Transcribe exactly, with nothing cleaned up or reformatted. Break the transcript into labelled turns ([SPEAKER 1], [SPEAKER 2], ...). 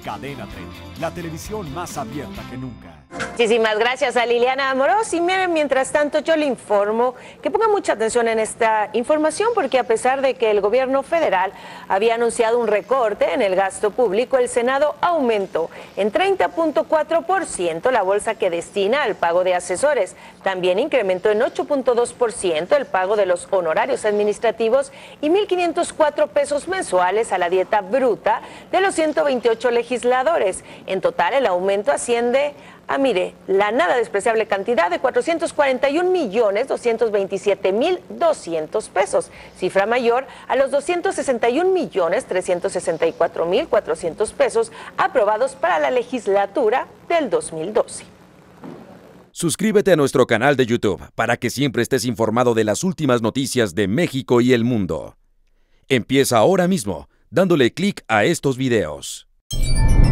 [SPEAKER 1] Cadena treinta, la televisión más abierta que nunca.
[SPEAKER 2] Muchísimas gracias a Liliana Amorós. Y miren, mientras tanto yo le informo que ponga mucha atención en esta información, porque a pesar de que el gobierno federal había anunciado un recorte en el gasto público, el Senado aumentó en treinta punto cuatro por ciento la bolsa que destina al pago de asesores. También incrementó en ocho punto dos por ciento el pago de los honorarios administrativos y mil quinientos cuatro pesos mensuales a la dieta bruta de los ciento veintiocho legisladores. En total, el aumento asciende a, mire, la nada despreciable cantidad de cuatrocientos cuarenta y un millones doscientos veintisiete mil doscientos pesos, cifra mayor a los doscientos sesenta y un millones trescientos sesenta y cuatro mil cuatrocientos pesos aprobados para la legislatura del dos mil doce.
[SPEAKER 3] Suscríbete a nuestro canal de YouTube para que siempre estés informado de las últimas noticias de México y el mundo. Empieza ahora mismo dándole clic a estos videos.